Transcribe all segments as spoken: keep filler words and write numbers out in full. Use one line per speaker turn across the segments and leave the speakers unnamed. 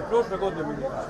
Prošle godine mi nije.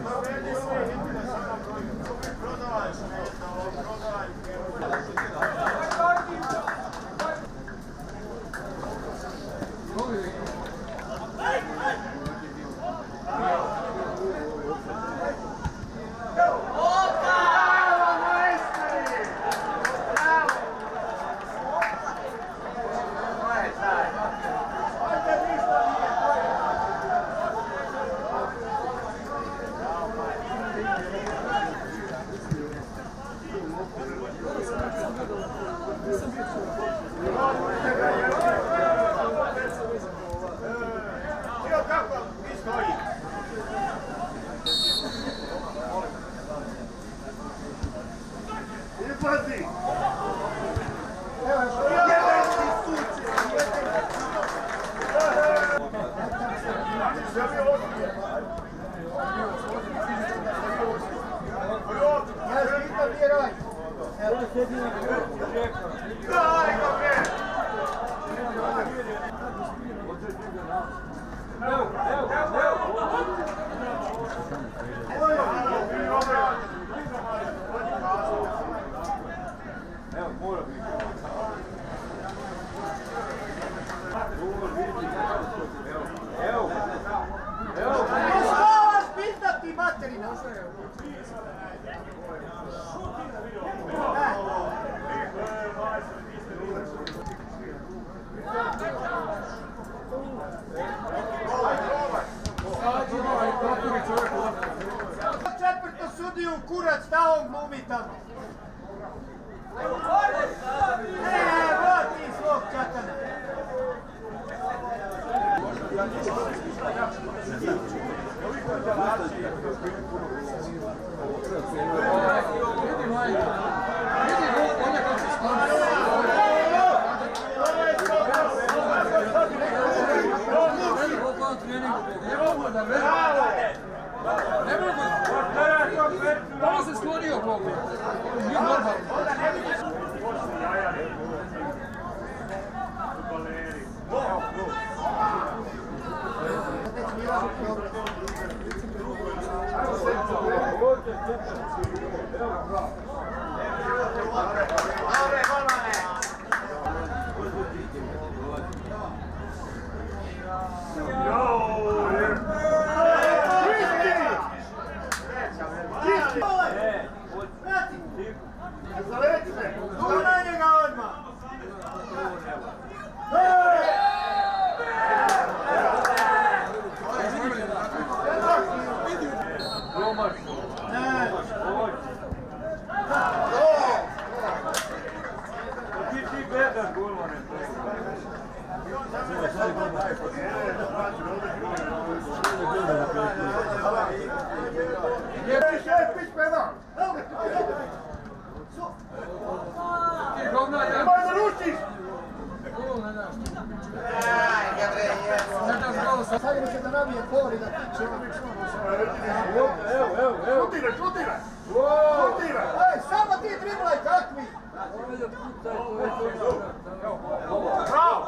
Četvrto sudiju kurac da on glumi tamo. Ne, vrati svog čatana.
Tamo se sklonio Bogu. Nije normalno.
Stavimo se da nam je povori da tiče.
Evo, evo, evo. Šutiraj, šutiraj. Šutiraj.
Ej, samo ti driblaj kakvi.
Bravo.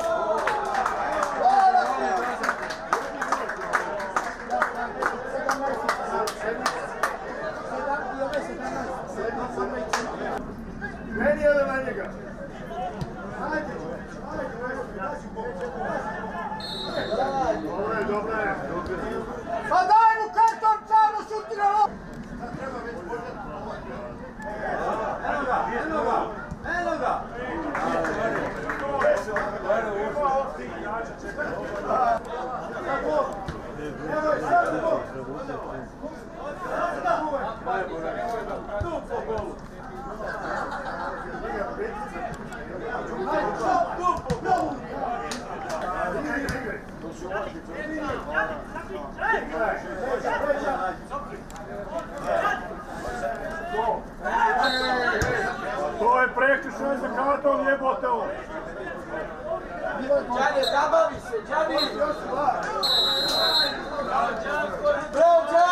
Meni je na njega. Ajde, ajde. Dobro je, dobro je.
Pa daj mu karton, čavno šutira lop!
Eno ga, eno ga, eno ga! Tu po golu! To je prekršaj za karton, jebote ovo.
Đane, zabavi se, Đani! Bravo, Đani!